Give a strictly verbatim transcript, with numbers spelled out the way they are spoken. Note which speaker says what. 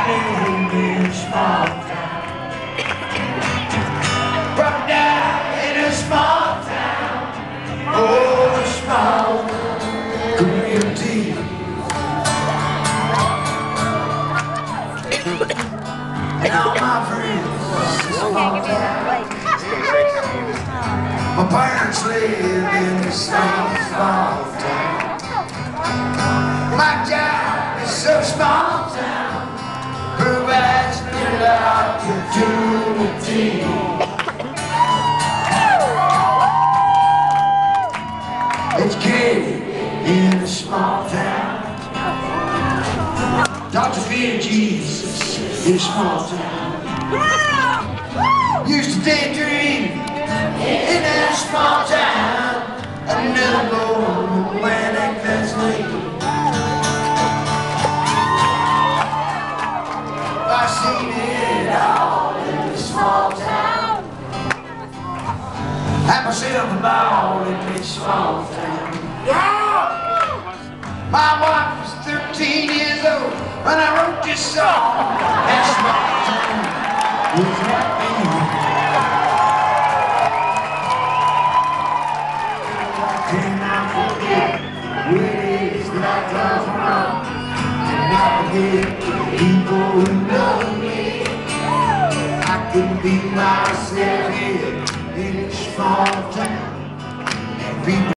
Speaker 1: name in a small town. Brought down in a small town. Oh, a small community. And all my friends, small town. My parents live in the same small town. My job is so small town, provides me the opportunity. Educated in a small town. Doctor feared Jesus in a small town. Used to daydream in a small town. I never go when it gets late. I've seen it all in a small town. Had myself a ball in a small town. Yeah! My wife was thirteen years old when I wrote this song. That small town was like me. Cannot forget where it is that I come from. Cannot forget people who love me. I can be myself here in a small town. And people